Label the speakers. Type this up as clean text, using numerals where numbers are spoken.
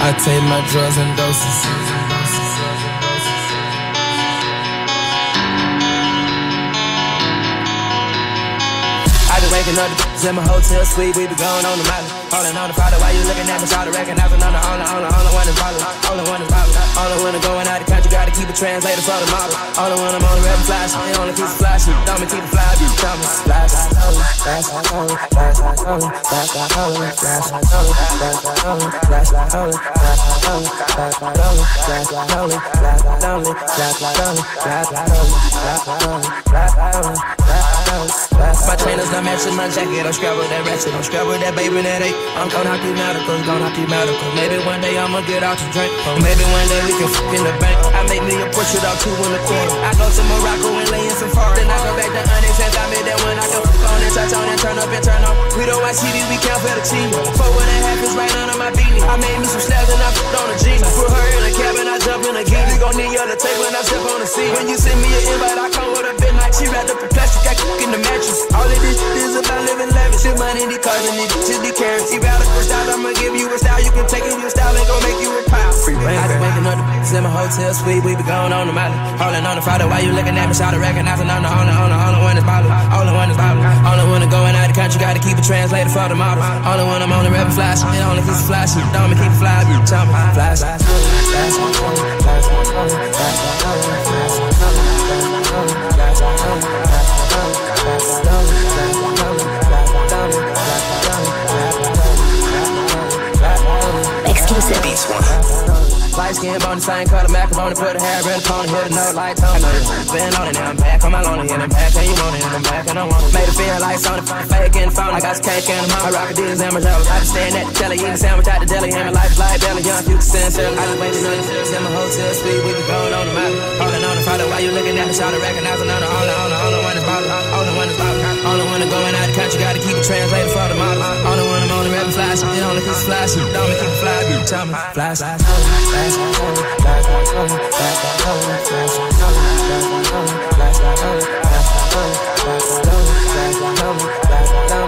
Speaker 1: I take my drugs in doses. I been waking up the in my hotel suite, we be going on the mountain. Holding on the father while you looking at me, try to recognize another only one is violent. Only one is violent. Only one is going out of country, gotta keep a translator for the model. Only one I'm on the rebel flash, I only keep the flash. Don't me keep the fly, you tell me. Flash, flash, only, flash, only, flash, only, flash, only, flash, only, flash, only, flash, only, flash, only, flash, only, flash, only, flash, only, flash, only, flash, only, my trainers done matching my jacket, I'm scrub with that ratchet, I'm scrub with that baby that ain't. I'm gon' knock these medicals, gon' knock these medicals. Maybe one day I'ma get out to drink, or maybe one day we can fuck in the bank. I make me a portrait of 2 in the corner. I go to Morocco and lay in some forest. Then I go back to Onyx and I made that when I go on and touch on and turn up and turn on. We don't watch TV, we count for the team. 4.5 is right under my beanie. I made me some snaps and I put on a jeans. Put her in a cabin, I jump in a gear. You gon' need you to take when I step on the scene. When you send me an invite, I come with a bit night. She wrapped up in plastic, I cook in the mattress. All of this is about living lavish. Shit money, these cars and these bitches be carrying. See radical style, I'ma give you a style. You can take it, your style ain't gon' make you a pile. I been waking up the in my hotel suite, we be going on the mountain. Holding on the father while you looking at me, try to recognize another only one is violent. Only one is violent. Only one is going out of country, gotta keep a translator for the model. Only one I'm on the rebel flash, it only keeps the flash. Don't me keep the fly, you tell me. Flash, flash, flash, flash,
Speaker 2: exclusive beats one.
Speaker 1: Light skin, bone, the same color, macaroni, put a hair in the pony, hit a note, light tone. I know you been on it, now I'm back on my lonely, and I'm back, and you want it, and I'm back, and I want it. Made it feel like Sony, fake in the phone, I got some cake in the mouth. I rock a D's and Margellas, I just stand at the telly, eating sandwich out the deli, and my life is like belly, young, you can stand still. I just waited on the in my hotel suite, we be going on the mountain. Holding on the father while you looking at me, try to recognize another only one is violent. Only one is violent. Only one is going out of country, gotta keep a translator for the model. Only one I'm on the rebel flash, it only keeps the flash. Don't me keep the fly, you tell me. Flash, flash, flash, flash.